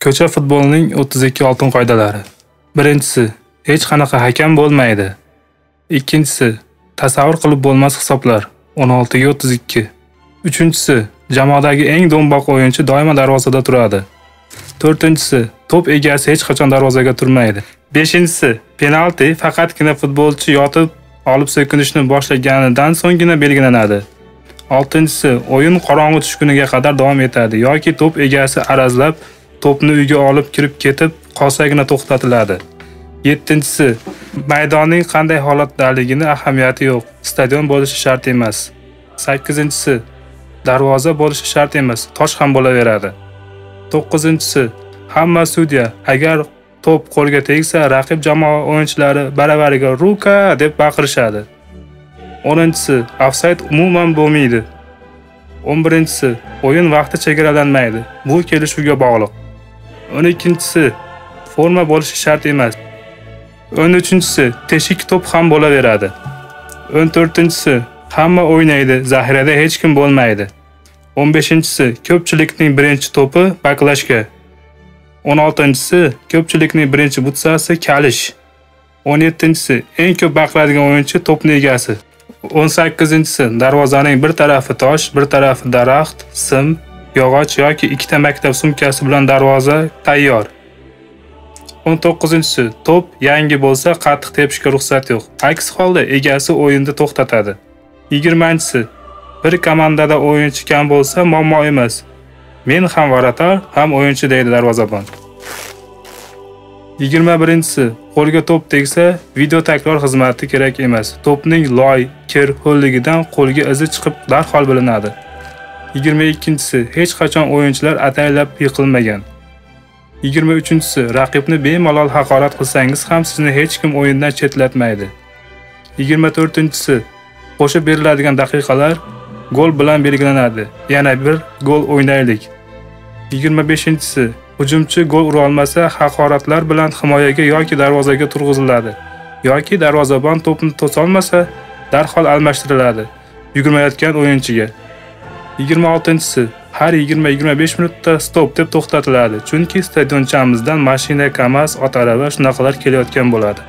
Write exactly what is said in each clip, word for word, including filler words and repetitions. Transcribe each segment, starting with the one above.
Ko'cha futbolining o'ttiz ikki oltin qoidalari. Birinchisi, hech qanaqa hakam bo'lmaydi. Ikkinchisi, tasavvur qilib bo'lmas hisoblar o'n olti ga o'ttiz ikki. Uchinchisi, jamoadagi eng do'mboq o'yinchi doimo darvozada turadi. To'rtinchisi, to'p egasi hech qachon darvozaga turmaydi. Beshinchisi, penalti faqatgina futbolchi yotib olib so'kinishni boshlaganidan so'nggina belgilanadi. Oltinchisi, o'yin qorong'i tushguniga qadar davom etadi yoki to'p egasi arazlab to'pni uyga olib kirib ketib qolsagina to'xtatiladi. Yettinchisi, maydonning qanday holatdaligini ahamiyati yo'q. Stadion bo'lishi shart emas. Sakkizinchisi, darvoza bo'lishi shart emas, tosh ham bo'laveradi. To'qqizinchisi, hamma sudya agar to'p qo'lga tegsa, raqib jamoa o'yinchilari baravariga ruka deb baqirishadi. o'ninchisi, ofsayd umuman bo'lmaydi. o'n birinchisi, o'yin vaqti chegaralanmaydi. Bu kelishuvga bog'liq. o'n ikkinchisi, forma bo'lishi shart emas. o'n uchinchisi, teshik to'p ham bo'laveradi. o'n to'rtinchisi, hamma o'ynaydi, zaxirada hech kim bo'lmaydi. o'n beshinchisi, ko'pchilikning birinchi to'pi baklashga. o'n oltinchisi, ko'pchilikning birinchi butsasi kalish. o'n yettinchisi, eng ko'p baqiradigan o'yinchi to'pning egasi. o'n sakkizinchisi, darvozaning bir tarafi tosh, bir tarafi daraxt, sim, yog'och yoki ikkita maktab sumkasi bilan darvoza tayyor. o'n to'qqizinchisi, to'p yangi bo'lsa qattiq tepishga ruxsat yo'q. Aks holda egasi o'yinni to'xtatadi. yigirmanchisi, bir komandada o'yinchi kam bo'lsa muammo emas. Men ham varatar, ham o'yinchi deydi darvozabon. yigirma birinchisi, qo'lga to'p tegsa, video takror xizmati kerak emas. To'pning loy, kir, ho'lligidan qo'lga izi chiqib darhol bilinadi. yigirma ikkinchisi, hech qachon o'yinchilar ataylab yiqilmagan. yigirma uchinchisi, raqibni bemalol haqorat qilsangiz ham sizni hech kim o'yindan chetlatmaydi. yigirma to'rtinchisi, qo'shib beriladigan daqiqalar gol bilan belgilanadi. Yana bir gol o'ynaylik. yigirma beshinchisi, hujumchi gol ura olmasa, haqoratlar bilan himoyaga yoki darvozaga turg'iziladi. Yoki darvozabon to'pni to'sa olmasa, darhol almashtiriladi yugurmayotgan o'yinchiga. yigirma oltinchisi, har yigirma yigirma besh minutda stop deb to'xtatiladi, chunki stadionchamizdan mashina, KAMAZ, otarava shunaqalar kelayotgan bo'ladi.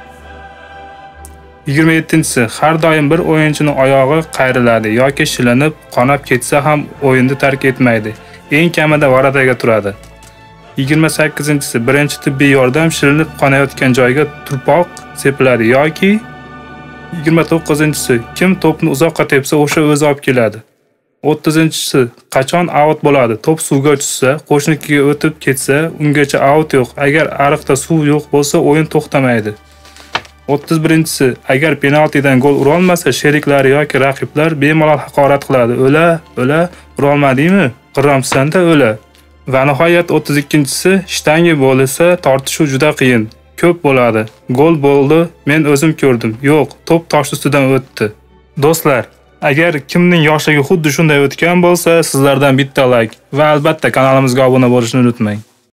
yigirma yettinchisi, har doim bir o'yinchining oyog'i qayriladi yoki shilinib, qonab ketsa ham o'yinni tark etmaydi. Eng kamida varataga turadi. yigirma sakkizinchisi, birinchi tibbiy yordam shilinib qonayotgan joyga turpoq sepiladi yoki yigirma to'qqizinchisi, kim to'pni uzoqqa tepsa, o'sha o'zi olib keladi. o'ttizinchisi, qachon out bo'ladi? To'p suvga tushsa, qo'shnikiga o'tib ketsa, ungacha out yo'q. Agar ariqda suv yo'q bo'lsa, o'yin to'xtamaydi. o'ttiz birinchisi, agar penaltidan gol ura olmasa, sheriklari yoki raqiblar bemalol haqorat qiladi. O'la, o'la, ura olmadingmi? Qirramsan-da, o'la. Va nihoyat o'ttiz ikkinchisi, shtangi bo'lsa, tortishuv juda qiyin. Ko'p bo'ladi. Gol bo'ldi, men o'zim ko'rdim. Yo'q, to'p tosh ustidan o'tdi. Do'stlar, agar kimning yoshligi xuddi shunday o'tgan bo'lsa, sizlardan bitta like va albatta kanalimizga obuna bo'lishni unutmang.